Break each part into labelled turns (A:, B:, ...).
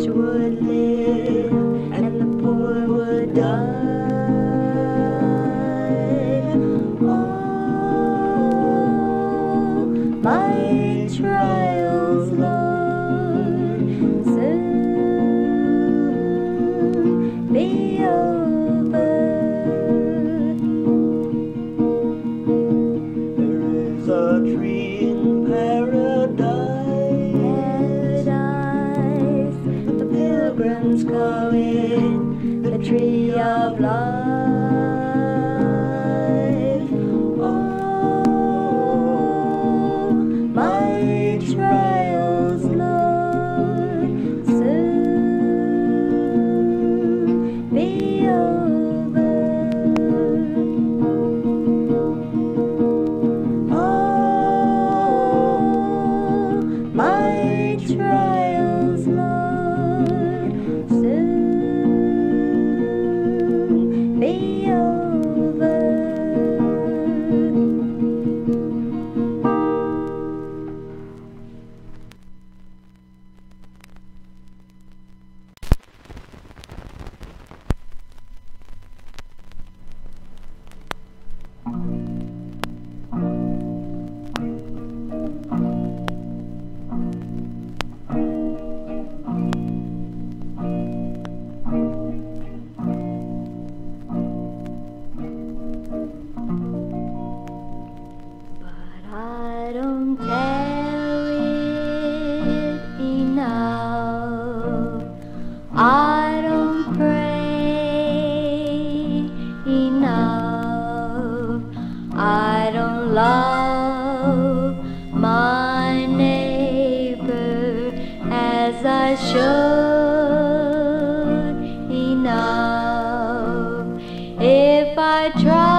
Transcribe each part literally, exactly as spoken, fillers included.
A: would live and the poor would die. Oh, my trials, Lord, soon be over. There is a tree in paradise, paradise, the pilgrims call it the tree of life. Oh, my trials, Lord, soon be over. Oh, my trials, Lord, soon be over. But I don't tell it enough. I don't pray enough. I don't love my neighbor as I should enough. If I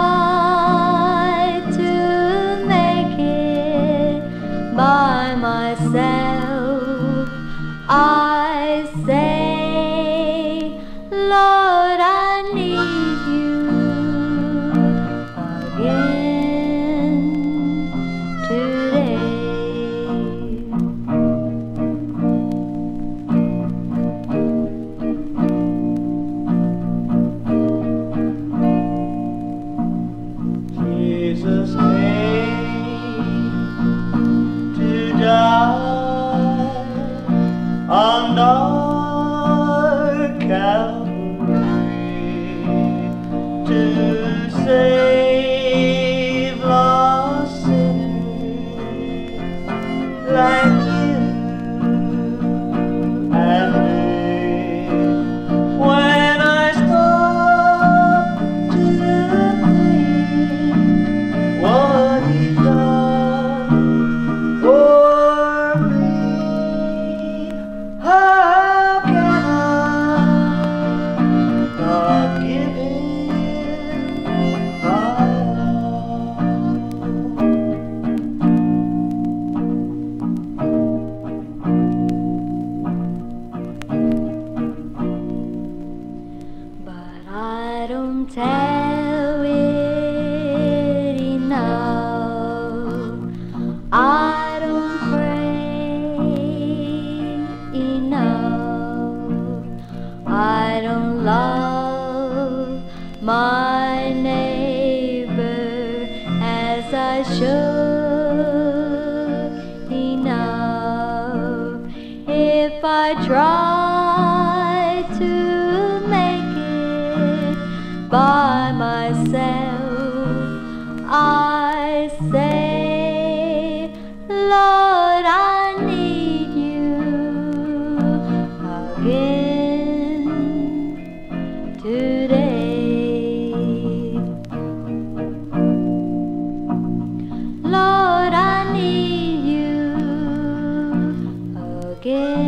A: try to make it by myself, I say, Lord, I need you again today. Jesus came to die on our Calvary to save lost sinners like you and me. When I stop to think what He's done for me, how can I not give Him my But I don't tell it enough. I don't pray enough. I don't love my neighbor as I should enough. If I try to make it by myself, I say, Lord, I need you again today. Lord, I need you again.